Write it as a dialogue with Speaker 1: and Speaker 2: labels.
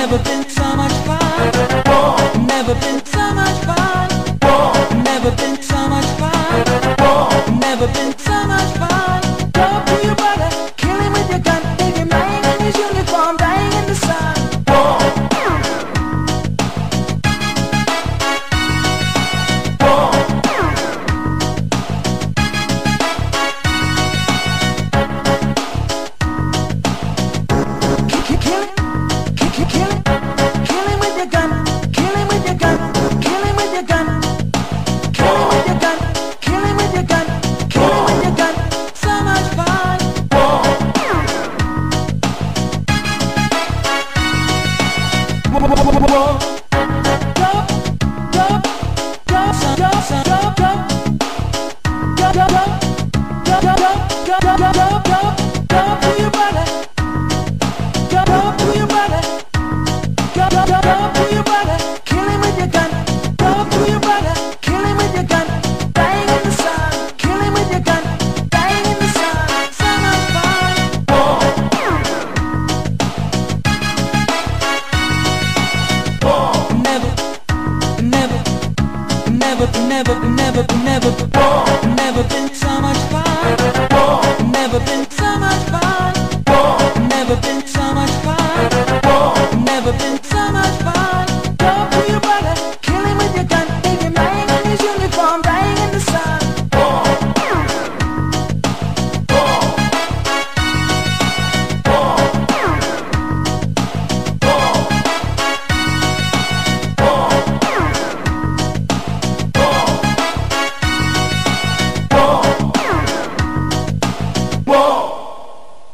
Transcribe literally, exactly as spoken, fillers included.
Speaker 1: Never been so much fun. Never been so much fun. Never been so much fun. Never been so much fun. Go to your brother, kill him with your gun. Take him lying in his uniform, dying in the sun. Never, never, never, never, never been